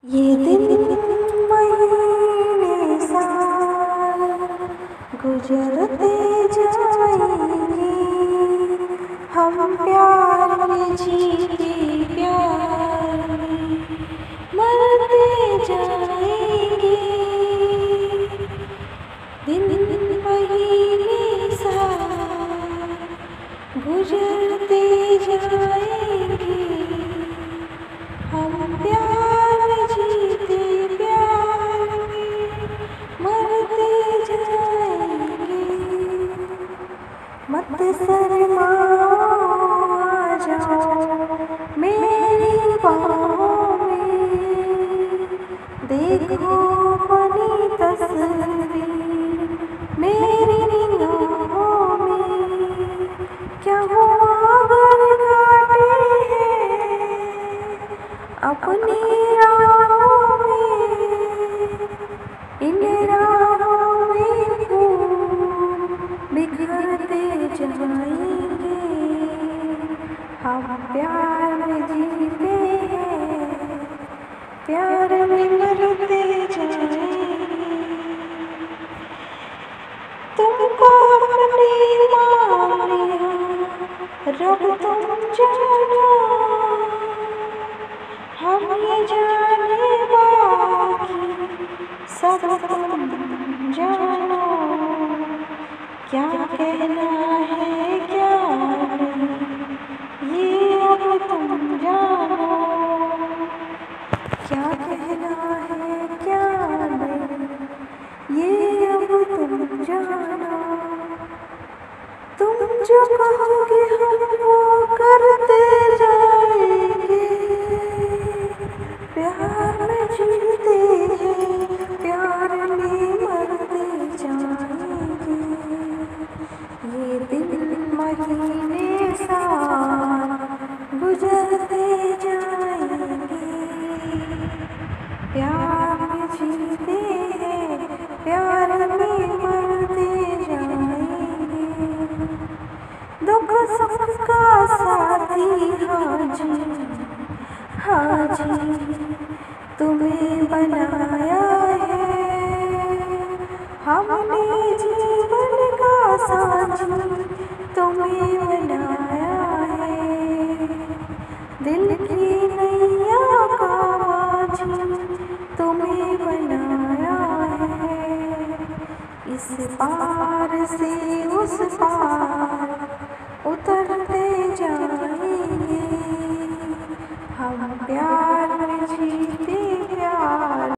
ये दिन महीने साल गुजरते जाएंगे, हम प्यार में जीते प्यार में मरते जाएंगे। दिन महीने साल गुजरते जाएंगे, हम प्यार में जीते प्यार में मरते जाएंगे। मत शर्माओ, आ जाओ मेरी बाहों में, देखो अपनी तस्वीर मेरी निगाहों में। क्या हुआ अगर काटे हैं अपनी राहों में, इन राहों में फूल बिखरते जाएंगे, हम प्यार में जीते हैं प्यार में मरते जाएंगे। तुमको अपनी मान लिया रब, तुम जानो हम ये जाने बाकी सब तुम जानो। क्या कहना है क्या नहीं ये अब तुम जानो, क्या कहना है क्या नहीं ये अब तुम जानो। तुम जो कहोगे हम वो करते जाएंगे, प्यार में जीते हैं प्यार में मरते जाएंगे। ये दिन महीने साल गुजरते जाएंगे, प्यार में जीते हैं प्यार में मरते जाएंगे। दुख सुख का साथी हाजी हाजी तुम्हें बनाया है, हमने जीवन का साथी तुम्हें बनाया है। दिल की नैया का माझी तुम्हें बनाया है, इस पार से उस पार